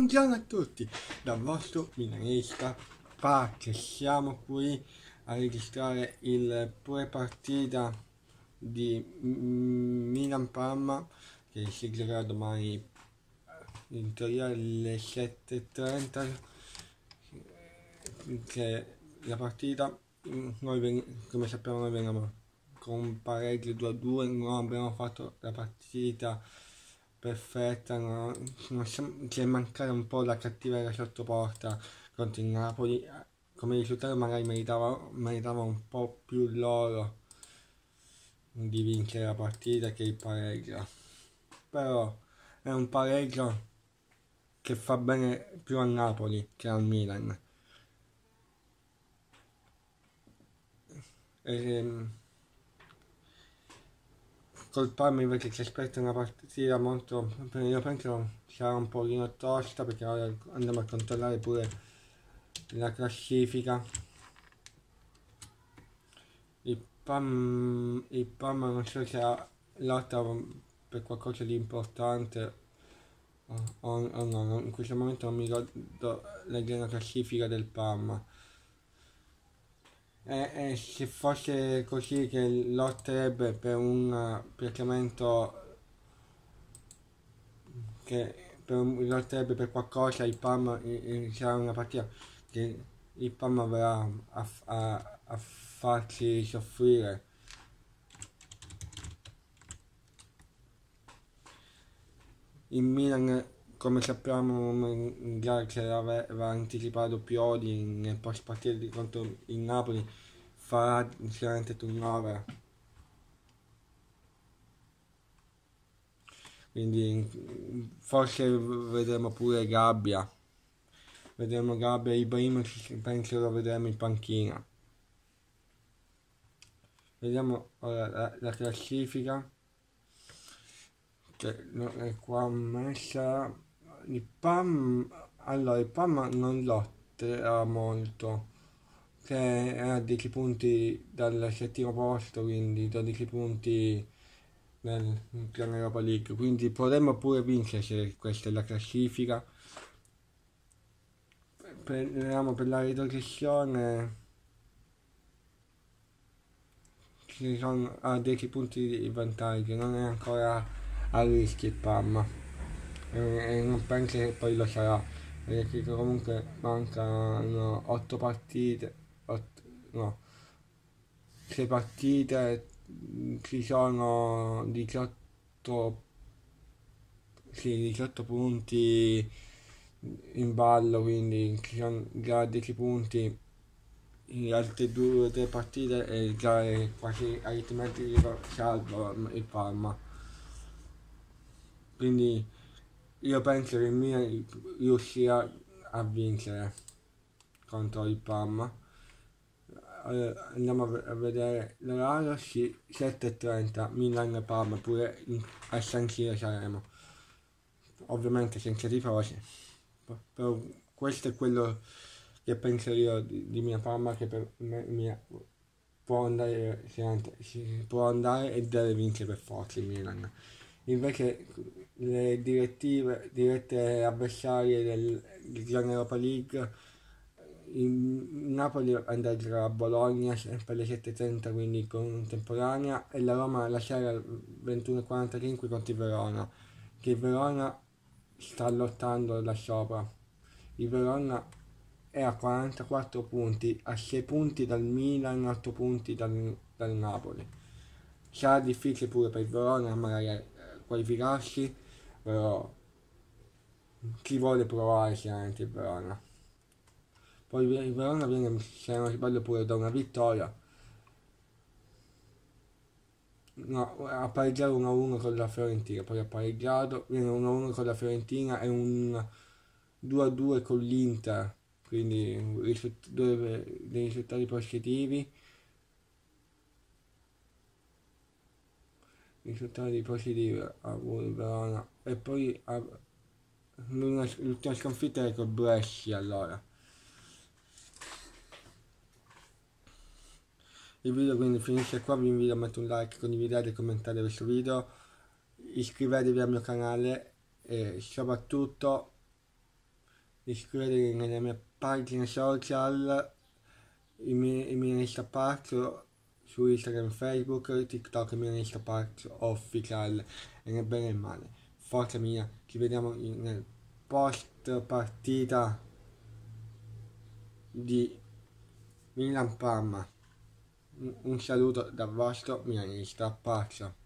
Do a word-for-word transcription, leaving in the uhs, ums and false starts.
Buongiorno a tutti, dal vostro milanista Pac. Siamo qui a registrare il pre-partita di Milan-Parma che si giocherà domani in teoria alle sette e trenta, che la partita, noi come sappiamo noi veniamo con un pareggio due a due, non abbiamo fatto la partita perfetta, no? C'è mancare un po' la cattiveria sotto porta contro il Napoli. Come risultato magari meritava, meritava un po' più loro di vincere la partita che il pareggio, però è un pareggio che fa bene più al Napoli che al Milan. E, col Parma invece ci aspetta una partita molto, io penso sarà un pochino tosta, perché ora andiamo a controllare pure la classifica. Il Parma, il Parma non so se lotta per qualcosa di importante o, o no, in questo momento non mi ricordo la classifica del Parma. E, e se fosse così che lotterebbe per un piazzamento, che per un, lotterebbe per qualcosa, il Parma sarà una partita che il Parma verrà a, a, a farci soffrire. Il Milan, come sappiamo, già che aveva anticipato Pioli nel post partita contro il Napoli, farà sicuramente turnover, quindi forse vedremo pure Gabbia, vedremo Gabbia e Ibrahimovic, penso lo vedremo in panchina. Vediamo ora la, la classifica, che è qua messa. Il Pam, allora il Pam non lotterà molto, che è a dieci punti dal settimo posto, quindi dodici punti nel piano Europa League, quindi potremmo pure vincere se questa è la classifica. Vediamo per la retrocessione, ci sono a dieci punti di vantaggio, non è ancora a rischio il Parma, e, e non penso che poi lo sarà, perché comunque mancano otto partite, otto, no, sei partite, ci sono diciotto, sì, diciotto punti in ballo, quindi ci sono già dieci punti in altre due o tre partite e già è quasi aritmeticamente salvo il Parma. Quindi io penso che il Milan riuscirà a vincere contro il Parma. Allora, andiamo a vedere l'orario, sì, sette e trenta, Milan-Parma, pure in, a San Siro saremo, ovviamente senza tifosi, però questo è quello che penso io di, di mia Parma, che per me mia, può andare, si può andare e deve vincere per forza il Milan. Invece le direttive dirette avversarie del, del Europa League, il Napoli andrà a giocare a Bologna sempre alle sette e trenta, quindi contemporanea, e la Roma la sera alle ventuno e quarantacinque contro il Verona, che il Verona sta lottando da sopra. Il Verona è a quarantaquattro punti, a sei punti dal Milan, otto punti dal, dal Napoli. Sarà difficile pure per il Verona magari eh, qualificarsi, però chi vuole provare sicuramente il Verona. Poi il Verona viene, se non sbaglio, pure da una vittoria, no, ha pareggiato uno a uno con la Fiorentina, poi ha pareggiato, viene uno a uno con la Fiorentina e un due a due con l'Inter, quindi risult- due, dei risultati positivi, risultati positivi a il Verona, e poi ha, l'ultima sconfitta è col Brescia. Allora il video quindi finisce qua, vi invito a mettere un like, condividere e commentare questo video, iscrivetevi al mio canale e soprattutto iscrivetevi nelle mie pagine social, i miei, i miei Instapazzo su Instagram, Facebook, TikTok, i miei Instapazzo official, e nel bene e nel male. Forza mia, ci vediamo in- nel post partita di Milan Parma. Un un saluto dal vostro milanista Pazzo.